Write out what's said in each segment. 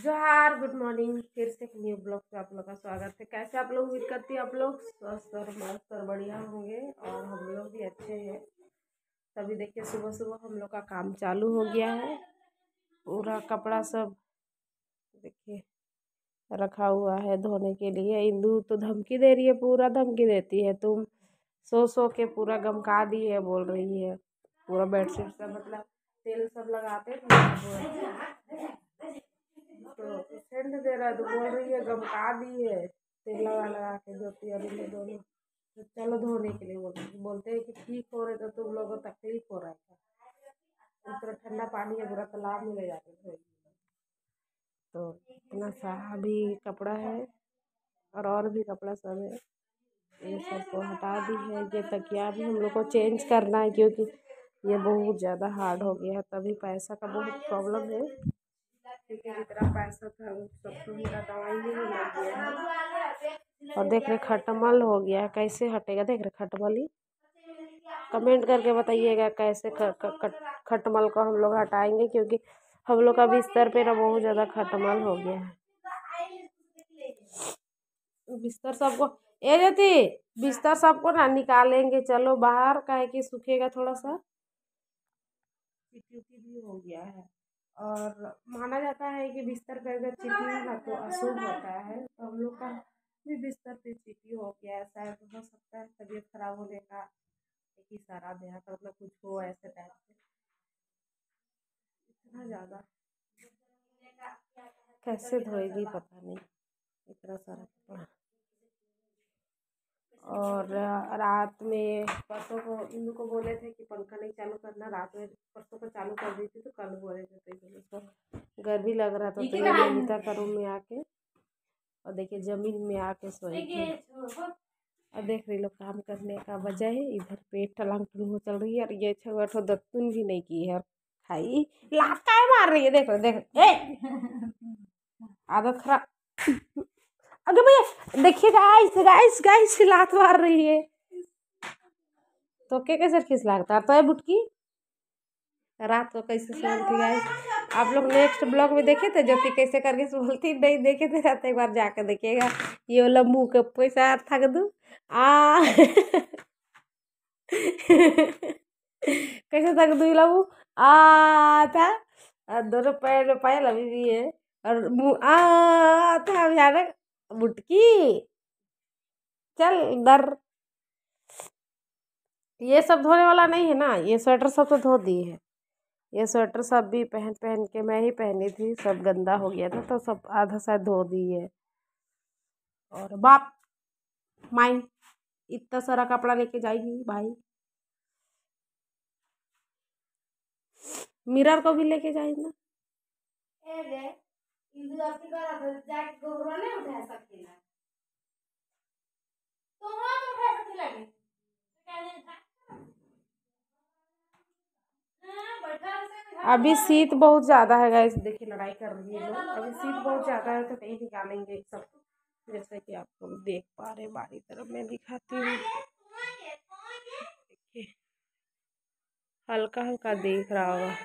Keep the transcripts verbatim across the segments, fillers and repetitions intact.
जोहार, good morning. फिर से एक न्यू ब्लॉग पे आप लोग का स्वागत है। कैसे आप लोग? उम्मीद करती है आप लोग स्वस्थ और मस्त और बढ़िया होंगे और हम लोग भी अच्छे हैं। तभी देखिए सुबह सुबह हम लोग का काम चालू हो गया है। पूरा कपड़ा सब देखिए रखा हुआ है धोने के लिए। इंदू तो धमकी दे रही है, पूरा धमकी देती है, तुम सो सो के पूरा गमका दी है बोल रही है। पूरा बेडशीट सब मतलब तेल सब लगाते थे तो सेंध दे रहा है तो बोल रही है गमका दी है, तेल लगा लगा के धोती है अभी दोनों। तो चलो धोने के लिए बोल बोलते हैं कि ठीक हो रहे तो तुम लोगों को तकलीफ हो रहा था। इतना ठंडा पानी है, पूरा तालाब में ले जाके धोएगी। तो इतना सा भी कपड़ा है और और भी कपड़ा सब है, ये सबको हटा दी है। ये तकिया भी हम लोग को चेंज करना है क्योंकि ये बहुत ज़्यादा हार्ड हो गया है। तभी पैसा का बहुत प्रॉब्लम है क्योंकि जितना पैसा था वो सब तो मेरा दवाई में ही लग गया है। और देख रहे खटमल हो गया है, कैसे हटेगा? देख रहे खटमल ही। कमेंट करके बताइएगा कैसे ख, ख, ख, खटमल को हम लोग हटाएंगे क्योंकि हम लोग का बिस्तर पे ना बहुत ज़्यादा खटमल हो गया है। बिस्तर सबको ए जाती बिस्तर सबको ना निकालेंगे, चलो बाहर, काहे कि सूखेगा थोड़ा सा। चींटी भी हो गया है और माना जाता है कि बिस्तर पे अगर चींटी है ना तो अशुभ होता है। तो हम लोग का भी बिस्तर पे चींटी हो गया है, शायद हो सकता है तबीयत खराब होने का एक इशारा दिया था, मतलब कुछ हो ऐसे टाइप से। इतना ज़्यादा कैसे धोएगी पता नहीं, इतना सारा कपड़ा। और रात में परसों को इनको को बोले थे कि पंखा नहीं चालू करना, रात में परसों को चालू कर दी थी तो कल बोले थे तो उसको गर्मी लग रहा था तो ये मनीता का रूम में आके और देखिए जमीन में आके सोई थी। और देख रही लोग काम करने का वजह है, इधर पे टलांग टलूंग चल रही है और ये छो दत्तुन भी नहीं की है। खाई लात काय मार रही है, देख रहे देख ए आदत खराब। अरे भैया देखिए गाइस गाइस गाइस लात मार रही है तो क्या कैसे खिस लगता तो है बुटकी। रात को कैसे सोती गाइस, आप लोग नेक्स्ट ब्लॉग में देखे थे ज्योति कैसे करके सोती? नहीं देखे थे रात, एक बार जाकर देखिएगा। ये वाला मुंह के पैसा थक दू आ कैसे थक दू लबू आ था, दोनों पैर में पायल अभी भी है और मुँह आ था अचानक बुटकी चल इधर। ये सब धोने वाला नहीं है ना, ये स्वेटर सब तो धो दी है। ये स्वेटर सब भी पहन पहन के मैं ही पहनी थी, सब गंदा हो गया था तो सब आधा शायद धो दी है। और बाप माई इतना सारा कपड़ा लेके जाएगी भाई, मिरर को भी लेके जाएगी ना। अभी शीत बहुत ज्यादा है गाइस, देखिए लड़ाई कर रही है लोग। अभी शीत बहुत ज्यादा है तो नहीं निकालेंगे सब, जैसे कि आप लोग देख पा रहे। बारी तरफ मैं दिखाती हूँ, हल्का हल्का देख रहा होगा।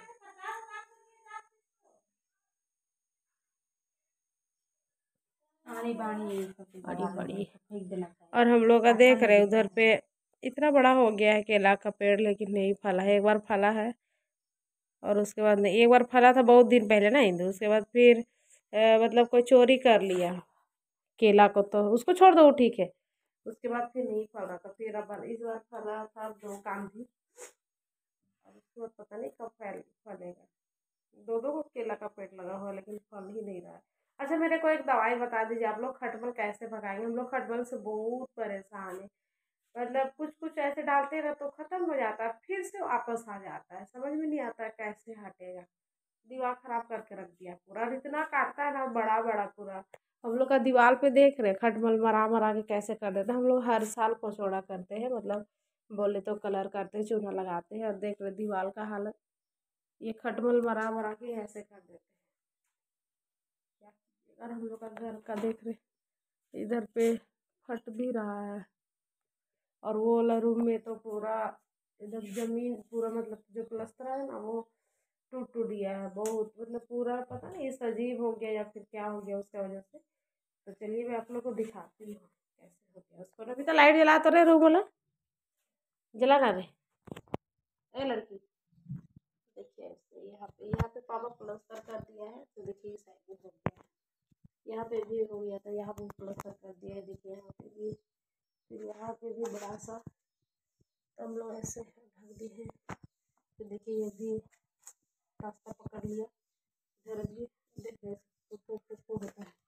बड़ी बड़ी और हम लोग का देख रहे उधर पे इतना बड़ा हो गया है केला का पेड़, लेकिन नहीं फला है। एक बार फला है और उसके बाद नहीं, एक बार फला था बहुत दिन पहले ना हिंदू, उसके बाद फिर आ, मतलब कोई चोरी कर लिया केला को तो उसको छोड़ दो, ठीक है। उसके बाद फिर नहीं फल रहा था, फिर अब इस बार फला था दो काम भी, और उसके बाद पता नहीं कब फैल फलेगा। दो दो को केला का पेड़ लगा हुआ लेकिन फल ही नहीं रहा है। अच्छा मेरे को एक दवाई बता दीजिए आप लोग, खटमल कैसे भगाएंगे? हम लोग खटमल से बहुत परेशान है, मतलब कुछ कुछ ऐसे डालते रहे तो खत्म हो जाता है फिर से वापस आ जाता है, समझ में नहीं आता है कैसे हटेगा। दीवार खराब करके रख दिया पूरा, और इतना काटता है ना बड़ा बड़ा पूरा। हम लोग का दीवार पे देख रहे खटमल मरा मरा के कैसे कर देते हैं। हम लोग हर साल पचौड़ा करते हैं, मतलब बोले तो कलर करते हैं, चूना लगाते हैं, और देख रहे दीवार का हालत, ये खटमल मरा मरा के ऐसे कर देते हैं। क्या कीजिएगा, हम लोग का घर का देख रहे इधर पे फट भी रहा है। और वो वाला रूम में तो पूरा इधर जमीन पूरा मतलब जो प्लस्तर है ना वो टूट टूट गया है बहुत, मतलब पूरा पता नहीं सजीव हो गया या फिर क्या हो गया उसके वजह से। तो चलिए मैं आप लोग को दिखाती हूँ कैसे हो गया उसको। अभी तो लाइट जला तो रहे रूम वाला, जला ना रहे। ए लड़की देखिए ऐसे यहाँ पे यहाँ पे पापा प्लस्तर कर दिया है, तो देखिए इस साइड में हो गया है, यहाँ पे भी हो गया था, यहाँ पे प्लस्तर कर दिया है, देखिए यहाँ पे भी, फिर यहाँ पे भी बड़ा सा हम लोग ऐसे ढक दिए हैं। तो देखिए ये भी रास्ता पकड़ लिया, इधर भी देखिए कुछ होता है।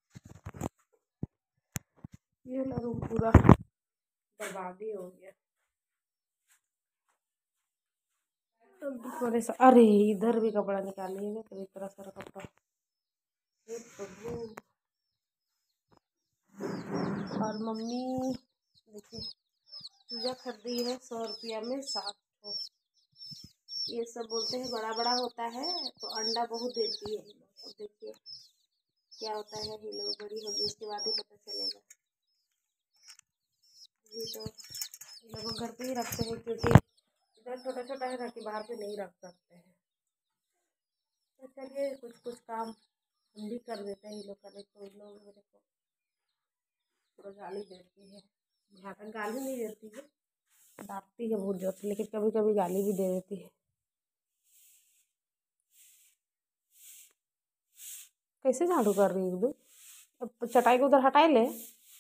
ये वाला रूम पूरा बर्बादी हो गया। थोड़े सा अरे इधर भी कपड़ा निकालिएगा तो इतना सारा कपड़ा। और मम्मी देखिए चूजा खरीदी है सौ रुपया में सात ठो। ये सब बोलते हैं बड़ा बड़ा होता है तो अंडा बहुत देती है। अब देखिए क्या होता है, ये लोग बड़ी होगी उसके बाद ही पता चलेगा। ये तो ये लोग घर पे ही रखते हैं क्योंकि इधर छोटा छोटा है ना कि बाहर पे नहीं रख सकते हैं। तो चलिए कुछ कुछ काम हम भी कर देते हैं। ये लोग करे तो इन लोग मेरे को पूरा गाली देती है, यहाँ तक गाली नहीं देती है, डांटती है बहुत जोर से, लेकिन कभी कभी गाली भी दे देती है। कैसे झाड़ू कर रही है? अब चटाई को उधर हटाए ले।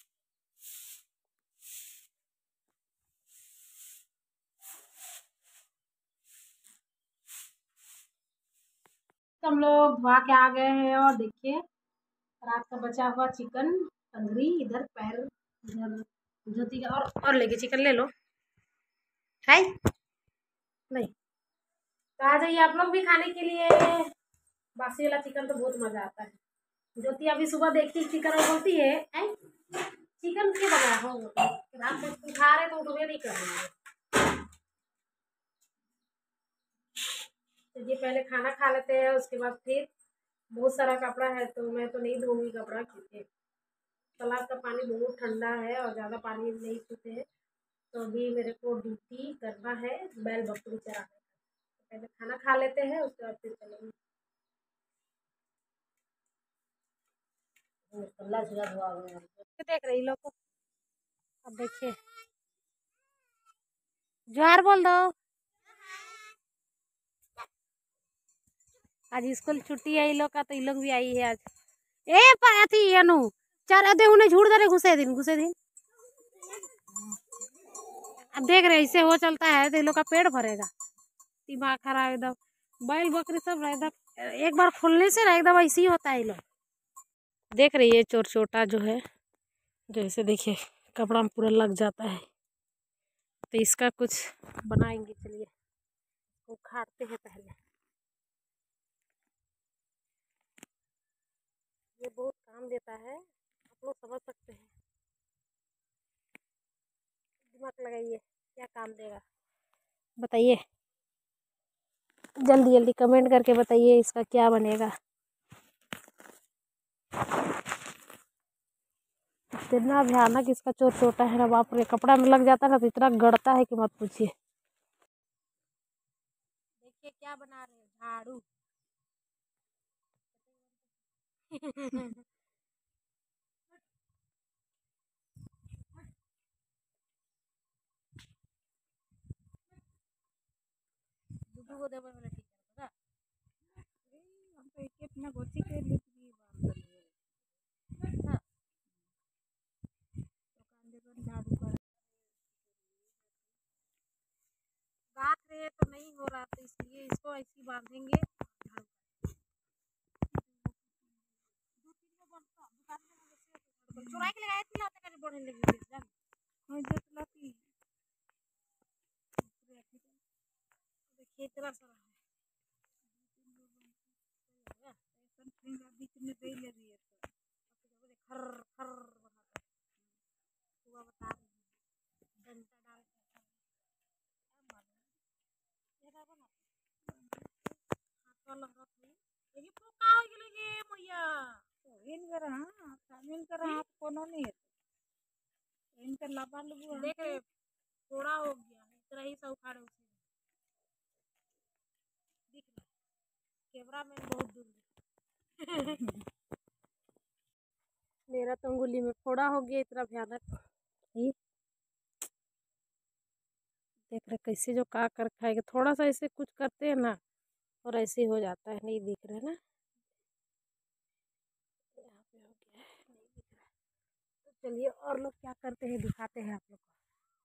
हम लोग धोआ के आ गए हैं और देखिए रात का बचा हुआ चिकन तंदूरी, इधर पैर इधर ज्योति का, और और लेके चिकन ले लो। है नहीं तो आ जाइए आप लोग भी खाने के लिए। बासी वाला चिकन तो बहुत मजा आता है। ज्योति अभी सुबह देखती चिकन और बोलती है चिकन क्यों बनाया हो, रात में उठा रहे तो उठवे नहीं कर रही है। तो ये पहले खाना खा लेते हैं, उसके बाद फिर बहुत सारा कपड़ा है तो मैं तो नहीं धोऊंगी कपड़ा क्योंकि तालाब का पानी बहुत ठंडा है और ज़्यादा पानी नहीं छूते हैं। तो अभी मेरे को ड्यूटी करना है बैल बकरी चराने का। तो पहले खाना खा लेते हैं उसके बाद फिर चलेंगे। देख रही लोग को, अब देखिए जोहार बोल दो। आज स्कूल छुट्टी है इन लोग का, तो इन लोग भी आई है आज। ए पाथी अनु चार अदे उन्हें झूठ दे घुसे दिन घुसे दिन। अब देख रहे इससे हो चलता है तो इन लोग का पेट भरेगा, दिमाग खराब एकदम। बैल बकरी सब एकदम एक बार खोलने से ना एकदम ऐसे ही होता है। लोग देख रही है चोर छोटा जो है, जैसे देखिए कपड़ा में पूरा लग जाता है, तो इसका कुछ बनाएंगे। चलिए उखाड़ते हैं पहले, ये बहुत काम देता है, आप लोग समझ सकते हैं। दिमाग लगाइए क्या काम देगा बताइए, जल्दी जल्दी कमेंट करके बताइए इसका क्या बनेगा। इतना भयानक इसका चोर छोटा है ना, बाप रे, कपड़ा में लग जाता है ना तो इतना गड़ता है कि मत पूछिए। देखिए क्या बना रहे हैं, झाड़ू। दूधू को देवर वाला ठीक है हम तो एक एक ना गोची के लिए हाँ दुकान देखो झाड़ू कर बात रहे तो नहीं हो रहा, तो इसलिए इसको ऐसी बांधेंगे झाड़ू। दो तीन को बनता दुकान में वैसे चुराई के लगाए थी लाते करे बढ़ने लगी जान हां जो लाती देखिए इतना सारा है। बीच में दे ले रही है तो खर खर बनाता हुआ बता रही है डंडा डाल के क्या मालूम ये बना हाथ वाला रख ली ये पोका हो गेले गे मैया तो इन कर हां शामिल कर हाथ कोनो नहीं है इन कर लबा लबू देख रे थोड़ा हो गया इतना ही सब उखाड़े उसे दिख रहा कैमरा मैन बहुत दूर मेरा तो अंगुली में फोड़ा हो गया इतना भयानक। ये देख रहे कैसे जो का कर खाएगा, थोड़ा सा ऐसे कुछ करते हैं ना और ऐसे हो जाता है। नहीं दिख रहा है ना, यहाँ पे हो गया है, नहीं दिख रहा है। तो चलिए और लोग क्या करते हैं दिखाते हैं आप लोग को।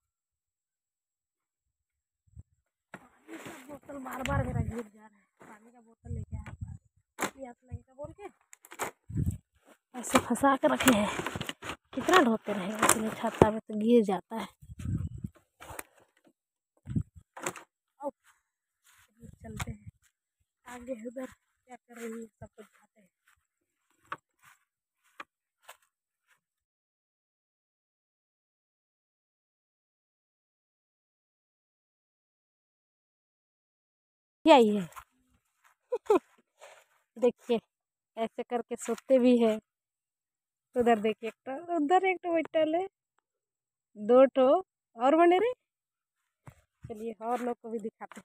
पानी का बोतल बार बार मेरा गिर जा रहा है, पानी का बोतल लेके आया प्यास लगेगा बोल के ऐसे फंसा के रखे हैं। कितना ढोते रहेंगे इसलिए छाता में तो गिर जाता है। चलते हैं आगे, उधर क्या कर रही है सब कुछ खाते हैं। क्या ही है देखिए ऐसे करके सोते भी है। उधर देखिए एक तो उधर एक तो बैठल है, दो ठो और बने रहे। चलिए और लोग को भी दिखाते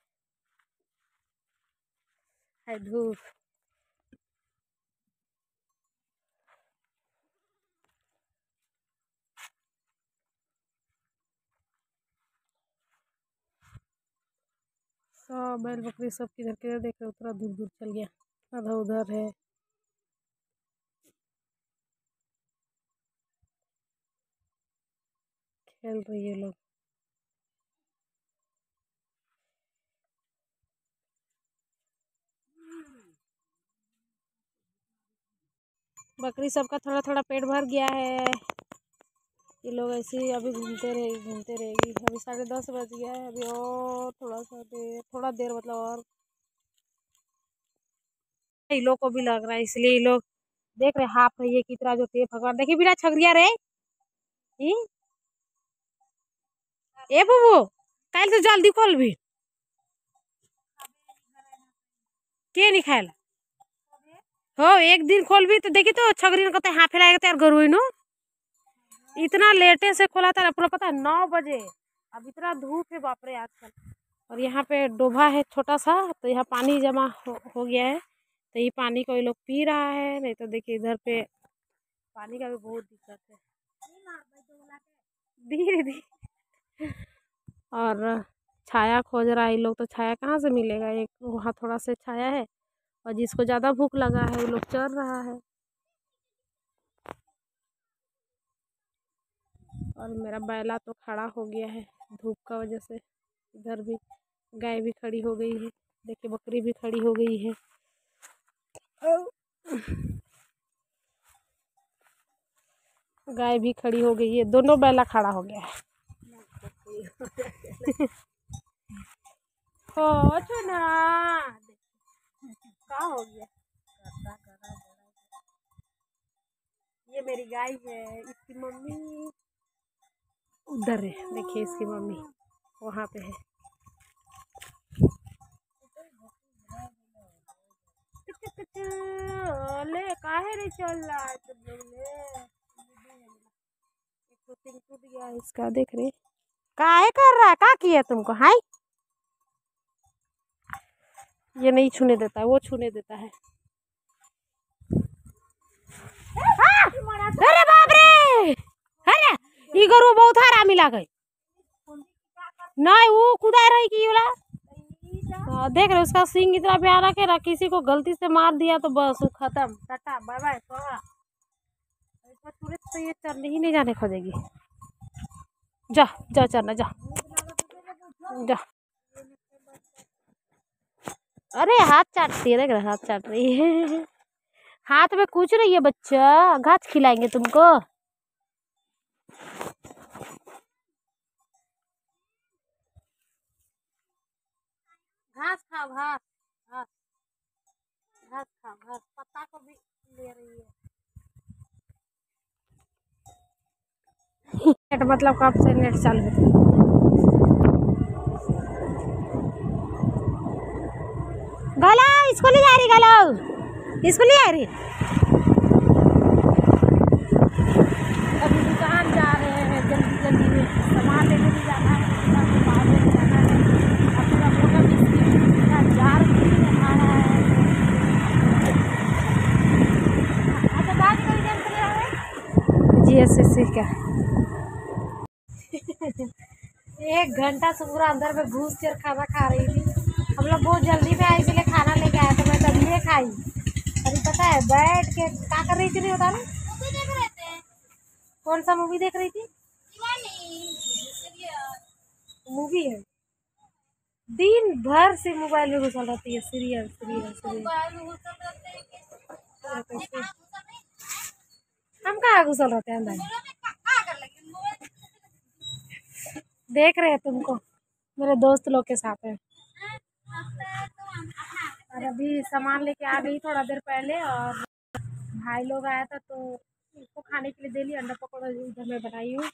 है। धूप सब बैल बकरी सब किधर किधर देख रहे, उतना दूर दूर चल गया, आधा उधर है। खेल रही है लोग। बकरी सबका थोड़ा थोड़ा पेट भर गया है। ये लोग ऐसे ही अभी घूमते रहे घूमते रहेगी। अभी साढ़े दस बज गया है, अभी और थोड़ा सा देर थोड़ा देर मतलब और ये लोग को भी लग रहा है, इसलिए ये लोग देख रहे हाफ रही है कितना जो थे भगवान। देखिए बिना छगरिया रे ही? ए बुबू कल से जल्दी खोल भी के नहीं खाएला हो, एक दिन खोल भी तो देखी तो छगरी ने कहते हाथ फैलाएगा तो यार गरुई नो इतना लेटे से खोला था पूरा पता है नौ बजे। अब इतना धूप है बाप रे आजकल। और यहाँ पे डोभा है छोटा सा, तो यहाँ पानी जमा हो, हो गया है। तो ये पानी को ये लोग पी रहा है, नहीं तो देखिए इधर पे पानी का भी बहुत दिक्कत है धीरे धीरे। और छाया खोज रहा है ये लोग, तो छाया कहाँ से मिलेगा। एक वहाँ थोड़ा सा छाया है और जिसको ज़्यादा भूख लगा है वो लोग चल रहा है। और मेरा बैला तो खड़ा हो गया है धूप का वजह से। इधर भी गाय भी खड़ी हो गई है, देखिए बकरी भी खड़ी हो गई है। गाय भी खड़ी हो गई है, दोनों बैला खड़ा हो गया है। हो चुना क्या हो गया। ये मेरी गाय है, इसकी मम्मी उधर है, देखिए इसकी मम्मी वहाँ पे है। ले काहे रे चल रहा है तुम लोग ले, एक तो टूट गया इसका देख रहे काहे कर रहा है, क्या किया तुमको हाय। ये नहीं छूने देता है, वो छूने देता है। अरे बाप रे, अरे ये गरु बहुत हरामी लागे। नहीं वो खुदा रही की वाला देख रहे उसका सींग इतना प्यारा के रहा, किसी को गलती से मार दिया तो बस वो खत्म, टाटा बाय बाय सोहा। तो ये चरने ही नहीं जाने खोजेगी। जा जा चरना जा जा। अरे हाथ चाटती है, देख रहे हाथ चाट रही है। हाथ में कुछ नहीं है बच्चा, घास खिलाएंगे तुमको। घास खाओ घास घास घास खाओ घास, पत्ता को भी ले रही है। नेट मतलब कब से नेट चालू है। गला स्कूल जा रही, गला स्कूल जा रही। अभी दुकान जा रहे हैं जल्दी जल्दी में, सामान लेने भी जाना है, बाहर में जाना है। अपना मोटा जार आ रहा है टीएसएससी का। एक घंटा से पूरा अंदर में घुस कर खाना खा रही थी। हम लोग बहुत जल्दी में आए इसलिए खाना लेके आए तो मैं तभी खाई। अभी पता है बैठ के क्या कर रही थी नहीं बता मूवी देख रहे थे। कौन सा मूवी देख रही थी? मूवी है दिन भर से मोबाइल में घुसल रहती है। सीरियल सीरियल सीरियल हम कहाँ घुसल रहते हैं अंदर। देख रहे हैं तुमको मेरे दोस्त लोग के साथ है। और अभी सामान लेके आ गई थोड़ा देर पहले और भाई लोग आया था तो उसको खाने के लिए दे ली। अंडा पकौड़ा इधर मैं बनाई हूँ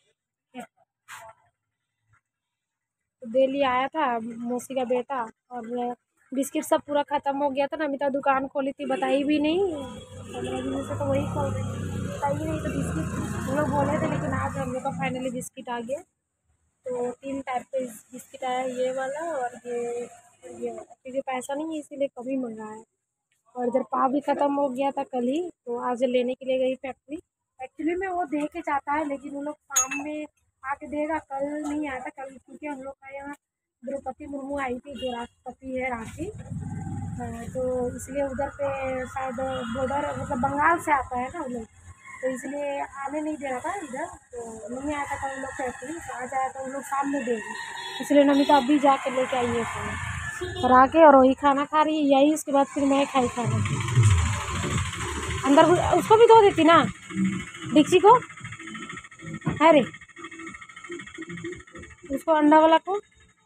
तो दे ली। आया था मौसी का बेटा और बिस्किट सब पूरा ख़त्म हो गया था। नमिता दुकान खोली थी बताई भी नहीं। पंद्रह दिन से तो वही खोल रही बताई नहीं तो बिस्किट हम लोग बोले थे लेकिन आज हम लोग का फाइनली बिस्किट आ गया। तो तीन टाइप के बिस्किट आया ये वाला और ये ये क्योंकि पैसा नहीं है इसीलिए कभी मंगाया। और इधर पाव भी ख़त्म हो गया था कल ही तो आज लेने के लिए गई फैक्ट्री। एक्चुअली में वो दे के जाता है लेकिन वो लोग शाम में आके देगा। कल नहीं आया था कल क्योंकि हम लोग का यहाँ द्रौपदी मुर्मू आई थी जो राष्ट्रपति है रांची तो इसलिए उधर पे शायद बॉर्डर मतलब बंगाल से आता है ना वो लोग तो इसलिए आने नहीं दे रहा था इधर तो नहीं आया था कल उन लोग फैक्ट्री तो आज आया था उन लोग शाम में देगी इसलिए नमिता अभी जाके लेके आई है खाना और आके और वही खाना खा रही है यही। उसके बाद फिर मैं खाई खाना अंदर उसको भी धो देती ना डिक्सी को है रे उसको अंडा वाला को।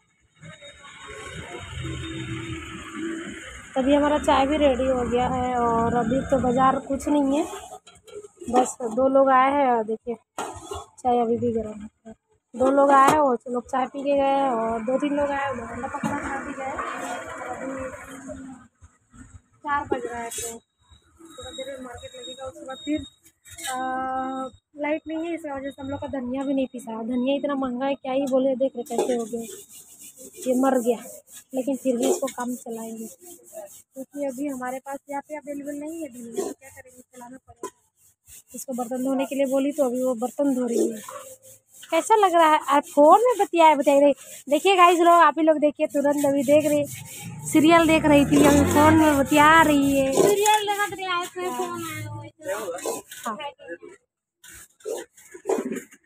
तभी हमारा चाय भी रेडी हो गया है और अभी तो बाज़ार कुछ नहीं है बस दो लोग आए हैं और देखिए चाय अभी भी गर्म है। दो लोग आए हैं वो लोग चाय पी के गए और दो तीन लोग आए अंडा पकड़ा खा भी गए। अभी चार बज रहा है तो थोड़ा देर में मार्केट लगेगा उसके बाद फिर लाइट नहीं है इस वजह से हम लोग का धनिया भी नहीं पिसा। धनिया इतना महंगा है क्या ही बोले देख रहे कैसे हो गए ये मर गया लेकिन फिर भी इसको काम चलाएंगे क्योंकि अभी हमारे पास यहाँ पे अवेलेबल नहीं है धनिया तो क्या करेंगे चलाना पड़ेगा। इसको बर्तन धोने के लिए बोली तो अभी वो बर्तन धो रही है। कैसा लग रहा है आप फोन में बतियाए बतिया रही देखिए गाइस लोग आप ही लोग देखिए तुरंत अभी देख रही सीरियल देख रही थी अभी फोन में बतिया रही है। सीरियल देखा फोन आया। हाँ